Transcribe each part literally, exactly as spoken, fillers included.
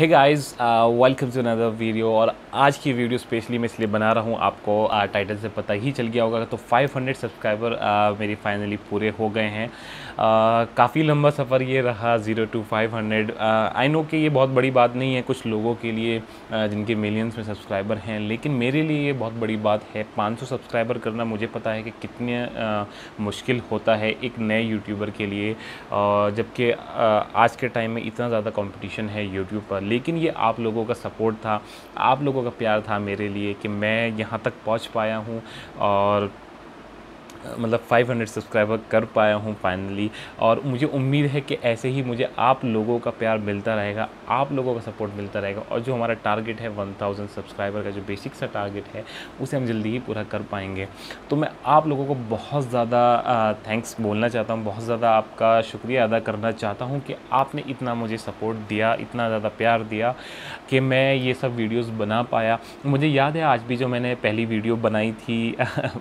Hey guys, welcome to another video. और आज की वीडियो स्पेशली मैं इसलिए बना रहा हूँ, आपको टाइटल uh, से पता ही चल गया होगा। तो फाइव हंड्रेड सब्सक्राइबर uh, मेरी फाइनली पूरे हो गए हैं। uh, काफ़ी लंबा सफ़र ये रहा, zero to five hundred. I know कि ये बहुत बड़ी बात नहीं है कुछ लोगों के लिए uh, जिनके मिलियंस में सब्सक्राइबर हैं, लेकिन मेरे लिए ये बहुत बड़ी बात है। पाँच सौ सब्सक्राइबर करना मुझे पता है कि कितने uh, मुश्किल होता है एक नए यूट्यूबर के लिए, uh, जबकि uh, आज के टाइम में इतना ज़्यादा कंपटीशन है यूट्यूब पर। लेकिन ये आप लोगों का सपोर्ट था, आप लोगों का प्यार था मेरे लिए कि मैं यहाँ तक पहुँच पाया हूँ और मतलब फाइव हंड्रेड सब्सक्राइबर कर पाया हूँ फाइनली। और मुझे उम्मीद है कि ऐसे ही मुझे आप लोगों का प्यार मिलता रहेगा, आप लोगों का सपोर्ट मिलता रहेगा। और जो हमारा टारगेट है वन थाउज़ेंड सब्सक्राइबर का, जो बेसिक सा टारगेट है, उसे हम जल्दी ही पूरा कर पाएंगे। तो मैं आप लोगों को बहुत ज़्यादा थैंक्स बोलना चाहता हूँ, बहुत ज़्यादा आपका शुक्रिया अदा करना चाहता हूँ कि आपने इतना मुझे सपोर्ट दिया, इतना ज़्यादा प्यार दिया कि मैं ये सब वीडियोस बना पाया। मुझे याद है आज भी जो मैंने पहली वीडियो बनाई थी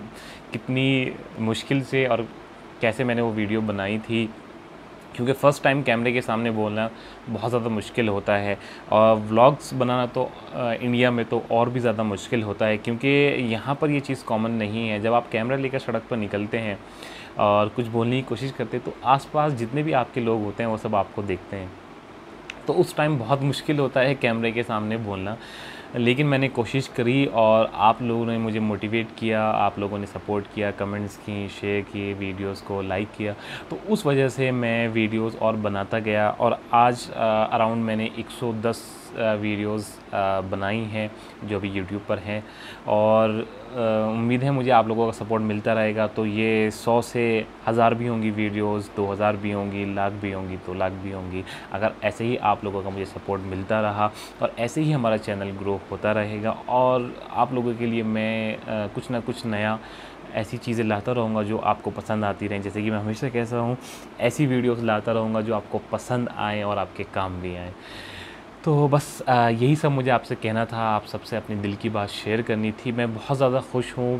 कितनी मुश्किल से और कैसे मैंने वो वीडियो बनाई थी, क्योंकि फ़र्स्ट टाइम कैमरे के सामने बोलना बहुत ज़्यादा मुश्किल होता है। और व्लॉग्स बनाना तो आ, इंडिया में तो और भी ज़्यादा मुश्किल होता है, क्योंकि यहाँ पर ये चीज़ कॉमन नहीं है। जब आप कैमरा लेकर सड़क पर निकलते हैं और कुछ बोलने की कोशिश करते हैं, तो आसपास जितने भी आपके लोग होते हैं वो सब आपको देखते हैं। तो उस टाइम बहुत मुश्किल होता है कैमरे के सामने बोलना, लेकिन मैंने कोशिश करी और आप लोगों ने मुझे मोटिवेट किया, आप लोगों ने सपोर्ट किया, कमेंट्स की, शेयर किए, वीडियोस को लाइक किया। तो उस वजह से मैं वीडियोस और बनाता गया और आज अराउंड मैंने एक सौ दस वीडियोस बनाई हैं जो अभी यूट्यूब पर हैं। और उम्मीद है मुझे आप लोगों का सपोर्ट मिलता रहेगा। तो ये सौ से हज़ार भी होंगी वीडियोस, दो हज़ार भी होंगी, लाख भी होंगी, दो लाख भी होंगी। अगर ऐसे ही आप लोगों का मुझे सपोर्ट मिलता रहा और ऐसे ही हमारा चैनल ग्रो होता रहेगा और आप लोगों के लिए मैं आ, कुछ ना कुछ नया ऐसी चीज़ें लाता रहूँगा जो आपको पसंद आती रहें। जैसे कि मैं हमेशा कहता हूँ, ऐसी वीडियोस लाता रहूँगा जो आपको पसंद आएँ और आपके काम भी आएँ। तो बस आ, यही सब मुझे आपसे कहना था, आप सबसे अपनी दिल की बात शेयर करनी थी। मैं बहुत ज़्यादा खुश हूँ,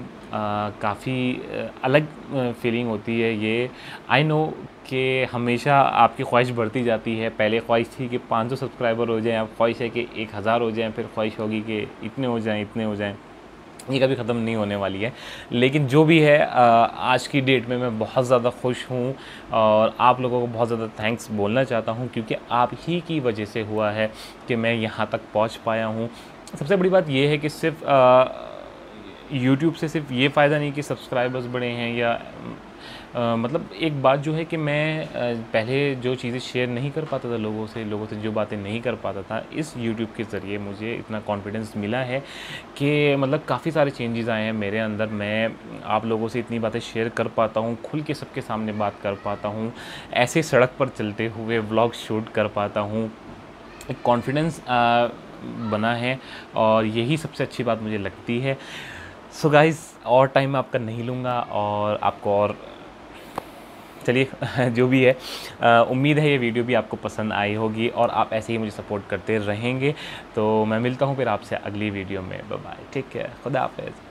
काफ़ी अलग फीलिंग होती है ये। आई नो कि हमेशा आपकी ख्वाहिश बढ़ती जाती है। पहले ख्वाहिश थी कि पाँच सौ सब्सक्राइबर हो जाएं, अब ख्वाहिश है कि एक हज़ार हो जाएं, फिर ख्वाहिश होगी कि इतने हो जाएं, इतने हो जाएं। ये कभी ख़त्म नहीं होने वाली है। लेकिन जो भी है, आज की डेट में मैं बहुत ज़्यादा खुश हूँ और आप लोगों को बहुत ज़्यादा थैंक्स बोलना चाहता हूँ, क्योंकि आप ही की वजह से हुआ है कि मैं यहाँ तक पहुँच पाया हूँ। सबसे बड़ी बात ये है कि सिर्फ यूट्यूब से सिर्फ ये फ़ायदा नहीं कि सब्सक्राइबर्स बढ़े हैं या आ, मतलब एक बात जो है कि मैं आ, पहले जो चीज़ें शेयर नहीं कर पाता था लोगों से, लोगों से जो बातें नहीं कर पाता था, इस यूट्यूब के ज़रिए मुझे इतना कॉन्फिडेंस मिला है कि मतलब काफ़ी सारे चेंजेस आए हैं मेरे अंदर। मैं आप लोगों से इतनी बातें शेयर कर पाता हूँ, खुल के सबके सामने बात कर पाता हूँ, ऐसे सड़क पर चलते हुए व्लॉग शूट कर पाता हूँ। एक कॉन्फिडेंस बना है और यही सबसे अच्छी बात मुझे लगती है। सो गाइज़, और टाइम आपका नहीं लूँगा और आपको और चलिए जो भी है, उम्मीद है ये वीडियो भी आपको पसंद आई होगी और आप ऐसे ही मुझे सपोर्ट करते रहेंगे। तो मैं मिलता हूँ फिर आपसे अगली वीडियो में। बाय बाय, टेक केयर, खुदा हाफिज़।